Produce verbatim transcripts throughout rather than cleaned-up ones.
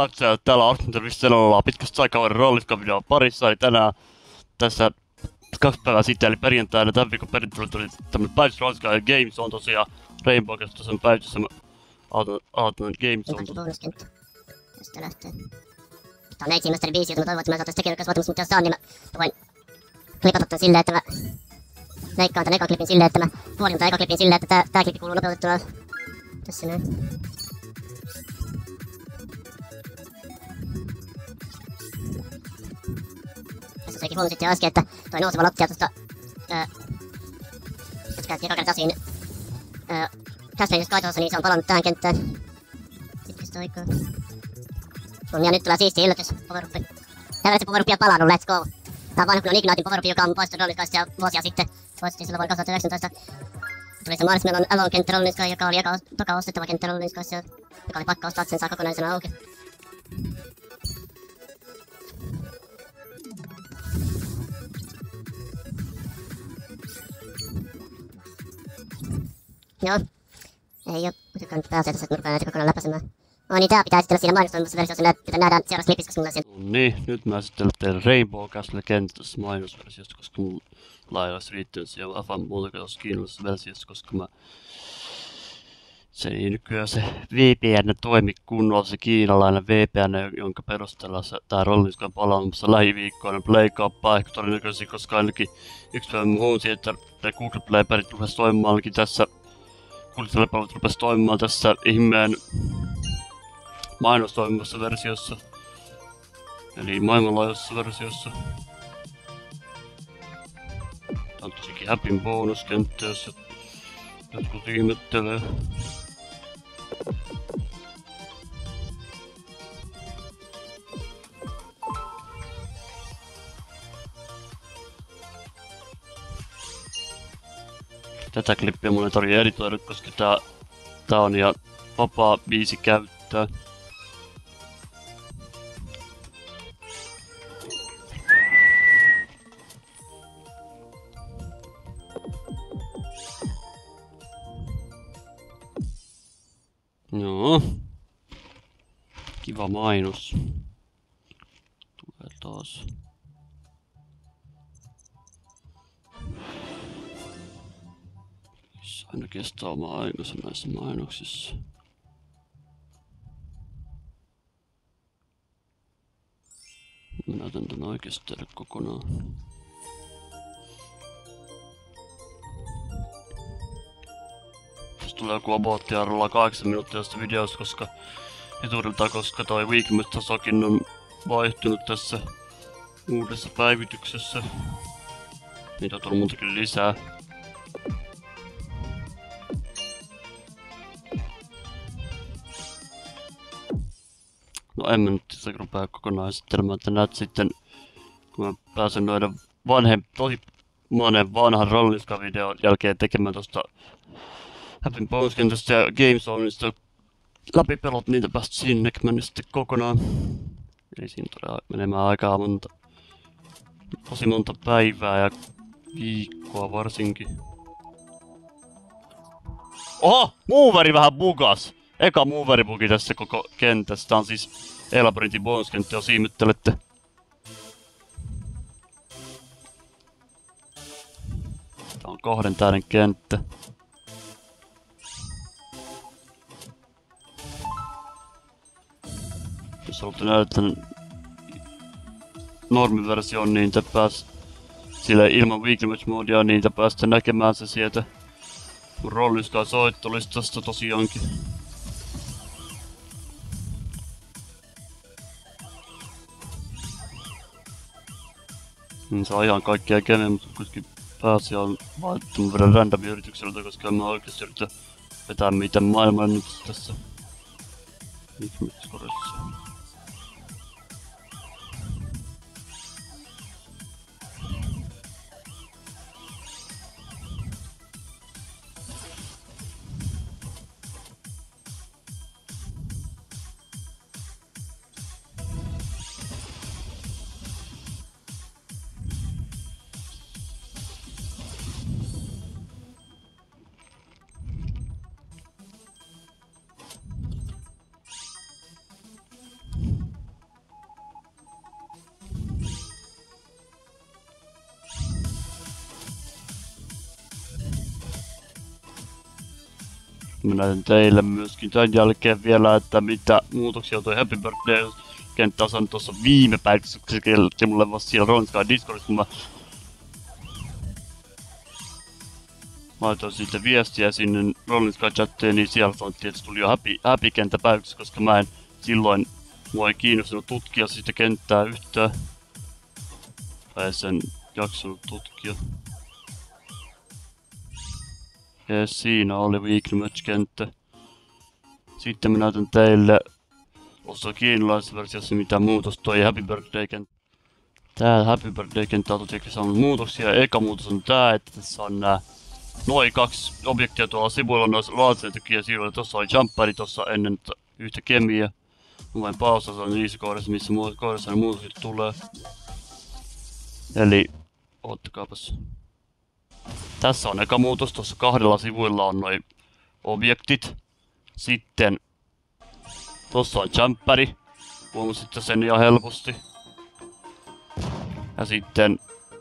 katsojat, täällä on Artsentervistellä ollaan pitkästä aikaa rolliska-videon parissa, eli tänään tässä kaksi päivää sitten, eli perjantaina, tämän viikon perjantaina tuli tämmönen päivitys rolliska ja Games on tosiaan Rainbow Cast sen päivitys, mä aloitan Games on. Kaikki bonuskenttä. Tästä lähtee. Tää on neitsi Mestari viisi, jota mä toivon, että mä saatais tekin ykkösvaatimus, mutta jos saan, niin mä voin klipata tän silleen, että mä leikkaan tän ekan klipin silleen, että mä puolin tän ekan klipin silleen, että tää, tää klippi kuuluu nopeutettuna tässä näin. Tässä sekin huomasit jo äsken, että toi nouseva lattia tosta ää, jos käytiin eka kertaa siinä ää, Castaneissa kaitossa, niin se on palannut tähän kenttään. Pitkästä aikaa. No, ja nyt tulee siisti yllätys, poweruppi. Täällä se poweruppi on palannut, let's go! Tää on vanha kun on Ignitin poweruppi, joka on poistunut Rolliskaista jo vuosia sitten. Se poistettiin silloin vuonna kaksituhattayhdeksäntoista. Tuli se Marshmallon Alon kenttä Rolliska, joka oli eka, toka ostettava kenttä Rolliskaissa, joka oli pakko ostaa, että sen saa kokonaisena auki. Joo. Ei oo kuitenkaan pääsee tässä, että mä rupean näitä kokonaan läpäisemään. Oh niin, tää pitää esitellä siinä mainostoimimussa versiossa, jota nähdään seuraavassa klipissä, koska mulla on siellä... Niin, nyt mä esittelen teille Rainbow Castille kentässä mainosversiosta, koska mulla ei olisi riittänyt siihen aivan muuta tuossa kiinnostusessa versiossa, koska mä... Se ei nykyään se V P N toimi kunnolla, se kiinalainen V P N, jonka perusteella se, tää Rolliska on palaamassa lähiviikkoina Play-kauppaa, ehkä todennäköisesti, koska ainakin yksi päivä mä huomasin, että ne Google Play-perit rupes toimimaan ainakin tässä... Google Play-perit rupes toimimaan tässä ihmeen mainostoimimassa versiossa. Eli maailmanlaajuisessa versiossa. Tää on tosikin Happyn bonuskenttä, jos jotkut ihmettelee. Tätä klippiä mun ei tarvii editoida, koska tää, tää on ihan vapaa biisi käyttää. Joo. Kiva mainos. Tulee taas. Se aina kestää omaa aikansa näissä mainoksissa. Mä näytän tän oikeesti teille kokonaan. Tässä tulee joku abouttiarvolla kahdeksan minuuttia tästä videosta, koska etuudelta, koska toi weakness-tasokin on vaihtunut tässä uudessa päivityksessä. Niitä on tullut muutakin lisää. No en mä nyt sitä rupea kokonaan esittelemään, että näet sitten, kun mä pääsen noiden vanhen, tosi monen vanhan Rolliska-videon jälkeen tekemään tosta Happyn bonuskentästä ja Games Onista läpipelot, niitä päästä sinne, mä nyt sitten kokonaan. Eli siinä tulee menemään aikaa monta, tosi monta päivää ja viikkoa varsinkin. Oho! Moveri vähän bugas! Eka moveri bugi tässä koko kentässä. Tää on siis Elabrintin bonuskenttä, jos ihmettelette. Tää on kahden tähden kenttä. Jos haluatte nähdä tän normiversion, niin te pääs sille ilman weekly match modea, niin te pääsette näkemään se sieltä Rolliskaa soittolistasta tosiaankin. Niin se on ihan kaikkea kenen, mutta kuitenkin pääasia on valittu verran random yritykseltä, koska en mä oikeesti yritä vetää mitään maailman nyt tässä Mixmix-korissa. Mä näytän teille myöskin tämän jälkeen vielä, että mitä muutoksia toi Happy Birthday-kenttä on saanut tuossa viime päivässä, kun se kerrotti mulle vasta siellä Rolling Sky Discordissa, kun mä laitoin sitten viestiä sinne Rolling Sky chattiin, niin siellä sanottiin, että se tuli jo Happy, Happy kenttä päiväksi, koska mä en silloin mua ei kiinnostanut tutkia sitä kenttää yhtään. Tai sen jaksanut tutkia. Ja siinä oli Weekly Match-kenttä. Sitten mä näytän teille tuossa kiinalaisessa versiossa mitä muutos toi Happy Birthday-kenttä. Tää Happy Birthday-kenttä on tosiaan saanut muutoksia. Eka muutos on tää, että tässä on nää noin kaksi objektia tuolla sivuilla noissa laatseitakin sivuilla. Tossa oli jumperi tossa ennen yhtä kemiä. Mä vain pausata niissä kohdassa, missä kohdassa ne muutokset tulee. Eli oottakaapas. Tässä on eka muutos, tuossa kahdella sivuilla on noin objektit. Sitten tossa on jumperi. Huomasitte sen ihan helposti. Ja sitten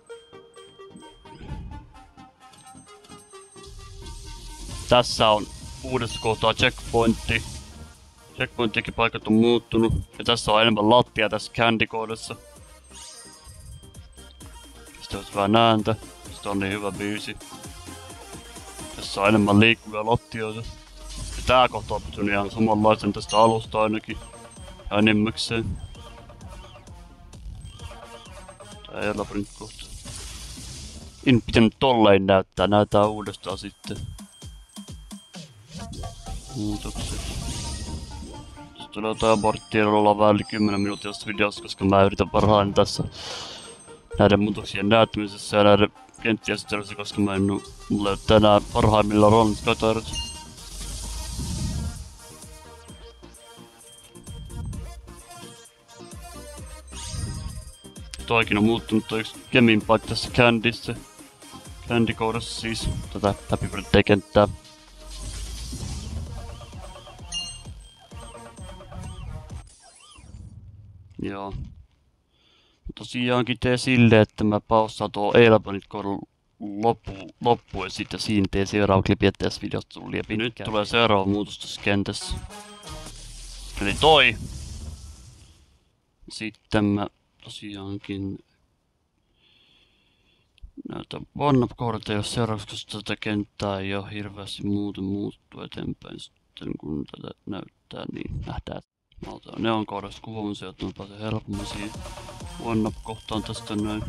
tässä on uudessa kohtaa checkpointti. Checkpointtikin paikat on muuttunut. Ja tässä on enemmän lattia tässä candy-kohdassa. Sitten olisi vähän ääntä. Sitten on niin hyvä biisi. Tässä on enemmän liikkuvia lattioita. Ja tää kohta on pysynyt ihan samanlaisen tästä alusta ainakin. Ja enimmäkseen. Tää Elabrink kohta. En pitänyt tolleen näyttää. Näytää uudestaan sitten. Muutokset. Sitten tulee jotain aborttia, ollaan vähän yli kymmenen minuuttia tässä videossa, koska mä yritän parhaani tässä näiden muutoksien näyttämisessä ja näiden kenttien esittelyssä, koska mä en mulle ole tänään parhaimmillaan Rolling Sky taidot. Toikin on muuttunut toi yksi Kemin paikka tässä Candyssä. Candy-kohdassa siis tätä Happy Birthday-kenttää. Joo. Tosiaankin tee silleen, että mä paustaan tuo Elbanit kohdalla loppu, loppu ja sitten siinä tee seuraava klipi, että tässä videosta tuli läpi. Nyt tulee seuraava muutos tässä kentässä. Eli toi. Sitten mä tosiaankin näytän one-up-kohdat, jos seuraavaksi, koska tätä kenttää ei ole hirveästi muuten muuttu eteenpäin. Sitten kun tätä näyttää, niin nähdään. Mä otan neon kohdasta kuvaamisen, jotta mä pääsen helpommin siihen one-up-kohtaan tästä näin.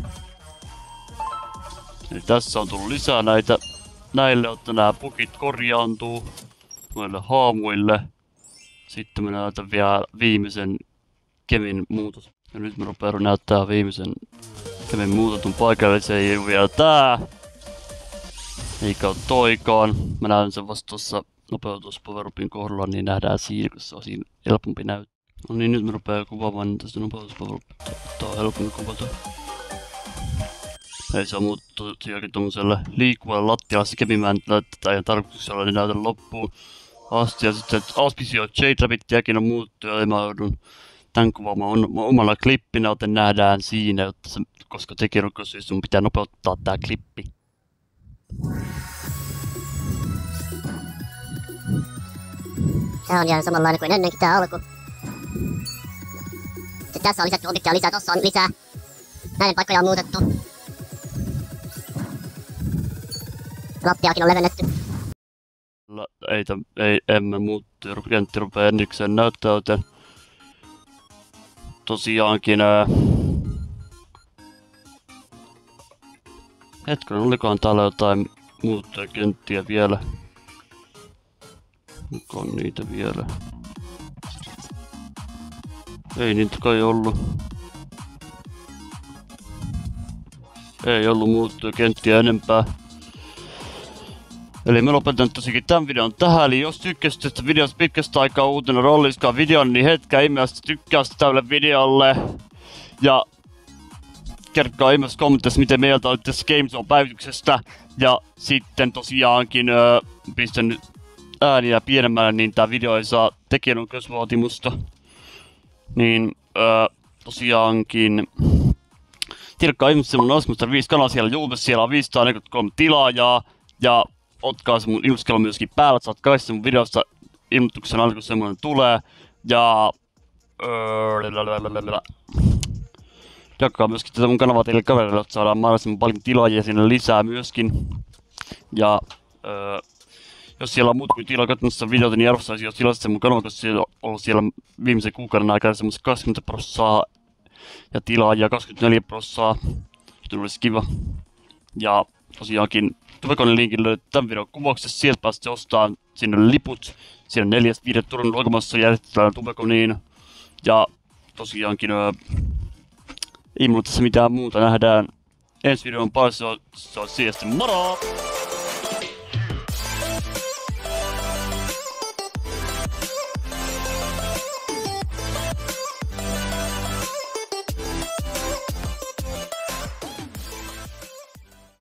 Eli tässä on tullut lisää näitä näille, jotta nämä bugit korjaantuu noille haamuille. Sitten mä näytän vielä viimeisen Kemin muutos. Ja nyt mä rupean näyttää viimeisen Kemin muutetun paikalle, eli se ei ole vielä tää. Eikä oo toikaan. Mä näytän sen vasta tossa nopeutuspowerupin kohdalla, niin nähdään siinä, kun se on siinä helpompi näyttää. No niin, nyt mä rupean kuvaamaan, niin tästä nopeutuspowerupia on helpompi kuvata. Ei se on muuttu tosiaankin tommoselle liikkuvalle lattialle. Se Kemi mä en näyttää ihan tarkoituksella, niin näytän loppuun asti. Ja sitten Auspicio J-Rabbittiäkin on muuttu, ja mä joudun tän kuvaamaan omalla klippinä, joten nähdään siinä, jotta se, koska tekijänoikeussyistä mun pitää nopeuttaa tää klippi. Tää on ihan samanlainen kuin ennenkin tää alku. Sitten tässä on lisätty objektia lisää, tossa on lisää. Näiden paikkoja on muutettu. Lattiaakin on levennetty. Ei, ei emme muuttu, kentti rupee ennikseen näyttää, joten tosiaankin ää... Hetkinen, olikohan täällä jotain muuttuja kenttiä vielä? Onko on niitä vielä? Ei niitä kai ollut. Ei ollut muuttuja kenttiä enempää. Eli mä lopetan tosiaankin tämän videon tähän, eli jos tykkäsit tästä videosta pitkästä aikaa uutena Rolling Sky videon, niin hetkä ihmeessä tykkäystä tälle videolle. Ja kertokaa ihmeessä kommenteissa, miten mieltä olitte tässä GameZone-päivityksestä. Ja sitten tosiaankin öö, pistän nyt ääniä pienemmälle, niin tää video ei saa tekijänoikeusvaatimusta. Niin öö, tosiaankin tiedätkää ihmeessä mun Osmoster viisi kanava siellä YouTubessa, siellä on viisisataaneljäkymmentäkolme tilaajaa. Ja otkaa se mun ilmoituskello myöskin päällä, että saat kaikista mun videosta ilmoituksen aina kun semmonen tulee. Ja... Öö, jakakaa myöskin tätä mun kanavaa teille kavereille, että saadaan mahdollisimman paljon tilaajia sinne lisää myöskin. Ja... Öö, jos siellä on muuta kuin tilaa katsomassa videota, niin arvostaisi, jos tilasit sen mun kanava, koska siellä on ollut siellä viimeisen kuukauden aikana semmoista kaksikymmentä prosenttia ja tilaajia kaksikymmentäneljä prosenttia. Sitten olisi kiva. Ja tosiaankin Tubeconin linkin löydät tämän videon kuvauksessa, sieltä pääsette ostaa sinne liput. Siinä neljästä viidestä Turun ulkomaassa järjestetään Tubeconiin. Ja tosiaankin öö, ei mulla tässä mitään muuta, nähdään ensi videon parissa, se on siisti, moro!